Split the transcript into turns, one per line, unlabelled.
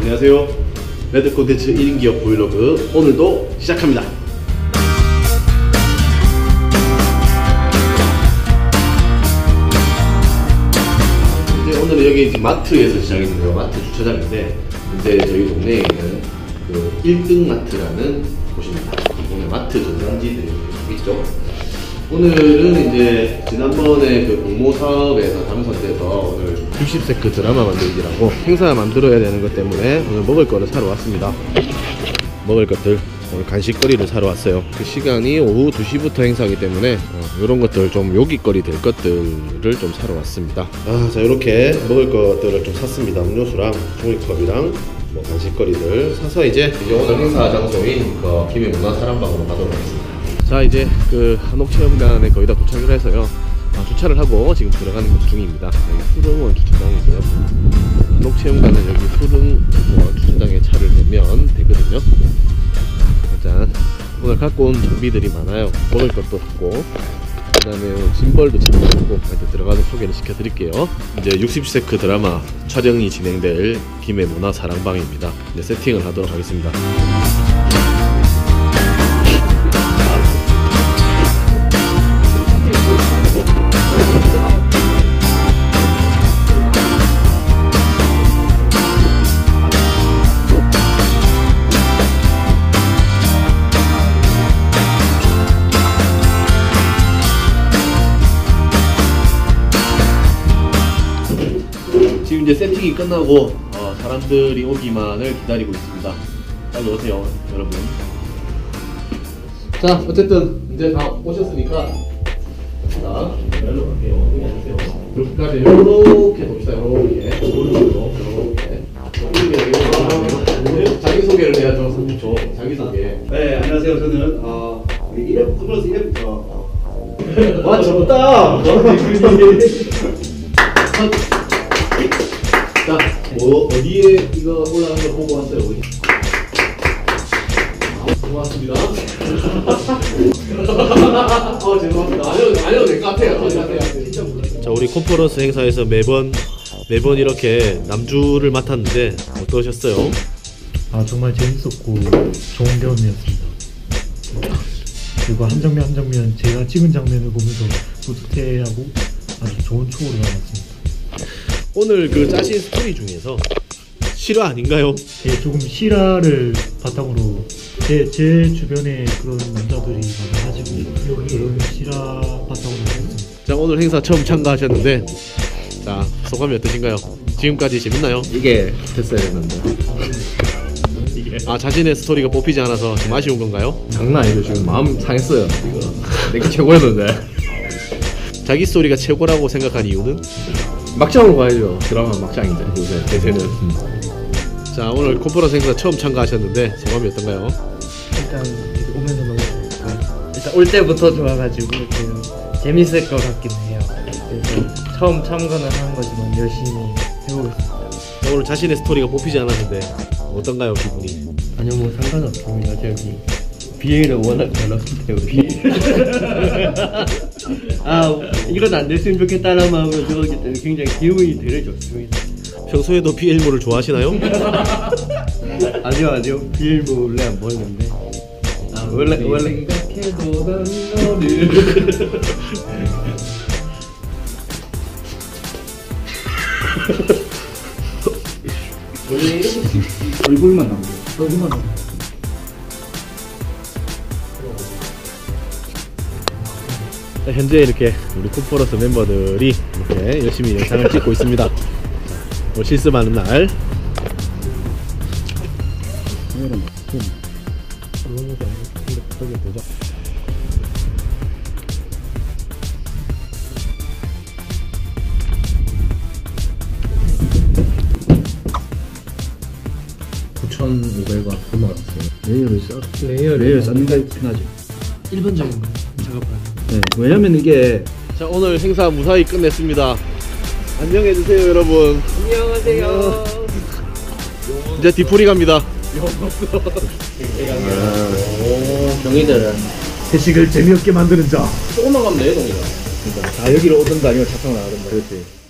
안녕하세요. 레드 콘텐츠 1인 기업 브이로그 오늘도 시작합니다. 이제 오늘은 여기 마트에서 시작했는데요. 마트 주차장인데 이제 저희 동네에 있는 그 1등 마트라는 곳입니다. 오늘 마트 전산지들이 있죠. 오늘은 이제 지난번에 그 공모 사업에서 당선돼서 오늘 60세크 드라마 만들기라고 행사 만들어야 되는 것 때문에 오늘 먹을 거를 사러 왔습니다. 먹을 것들 오늘 간식거리를 사러 왔어요. 그 시간이 오후 2시부터 행사하기 때문에 이런 것들 좀 요깃거리 될 것들을 좀 사러 왔습니다. 자 이렇게 먹을 것들을 좀 샀습니다. 음료수랑 종이컵이랑 뭐 간식거리들 사서 이제 오늘 행사 장소인 그 김해문화사랑방으로 가도록 하겠습니다. 자 이제 그 한옥체험관에 거의 다 도착을 해서요. 주차를 하고 지금 들어가는 것 중입니다. 여기 수릉원 주차장이고요. 한옥체험관은 여기 수릉원 주차장에 차를 대면 되거든요. 짠. 오늘 갖고 온 장비들이 많아요. 먹을 것도 있고 그 다음에 짐벌도 챙겨주고 들어가서 소개를 시켜드릴게요. 이제 60세크 드라마 촬영이 진행될 김해문화사랑방입니다. 이제 세팅을 하도록 하겠습니다. 지금 이제 세팅이 끝나고 사람들이 오기만을 기다리고 있습니다. 빨리 오세요, 여러분. 자, 어쨌든 이제 다 오셨으니까 자, 열로 갈게요. 여기 앉으세요. 여기까지 요렇게 돕시다. 요렇게 오른쪽으로 요렇게 자기소개를 해야죠. 30초 자기소개.
네, 안녕하세요. 저는 우리 1회 플러스 1회부터 와 졌다.
자, 뭐 어디에 이거 올라간 걸 보고 왔어요, 우리? 고맙습니다. 죄송합니다. 아니요, 될 것 같아요. 자, 우리 컨퍼런스 행사에서 매번 이렇게 남주를 맡았는데 어떠셨어요?
정말 재밌었고 좋은 경험이었습니다. 그리고 한 장면 제가 찍은 장면을 보면서 뿌듯해하고 아주 좋은 추억으로 남았습니다.
오늘 그 짜신 스토리 중에서 실화 아닌가요?
조금 실화를 바탕으로 제 주변에 그런 남자들이 많아가지고 그런 실화 바탕으로 했습니다.
자, 오늘 행사 처음 참가하셨는데 자, 소감이 어떠신가요? 지금까지 재밌나요?
이게 됐어야 했는데
자신의 스토리가 뽑히지 않아서 좀 아쉬운 건가요?
장난 아니죠. 지금 마음 상했어요. 이거 내게 최고였는데
자기 스토리가 최고라고 생각한 이유는?
막장으로 가야죠. 드라마 막장인데 요새 대세는.
자, 오늘 컨퍼런스 행사 처음 참가하셨는데 소감이 어떤가요?
일단 오면서 너무 좋고 일단 올 때부터 좋아가지고 지금 재밌을 것 같긴 해요. 그래서 처음 참가는 하는 거지만 열심히 해보겠습니다.
자, 오늘 자신의 스토리가 뽑히지 않았는데 어떤가요, 기분이?
아니요, 뭐 상관없습니다. 저기 BA를 워낙 잘났기 때문에 이건 안 됐으면 좋겠다는 마음으로 들어오기 때문에 굉장히 기분이 되게 좋습니다.
평소에도 BL물을 좋아하시나요?
아니요, BA를 원래 안 보는데 원래 생각해도 난 너를
원래 얼굴만 나오고
현재 이렇게 우리 컨퍼런스 멤버들이 이렇게 열심히 영상을 찍고 있습니다. 오늘 실습하는 날.
$9,500원 얼마였어요? 레이어를 쌓는 게 편하지.
일반적인 거 작업하는.
네, 왜냐면 이게
자, 오늘 행사 무사히 끝냈습니다. 안녕해주세요, 여러분.
안녕하세요.
이제 뒤풀이 갑니다.
경희들은
회식을 재미없게 만드는 자.
조금만 가면 내 동이다. 그러니까 여기로 오든가 아니면 차창 나가든가. 그렇지.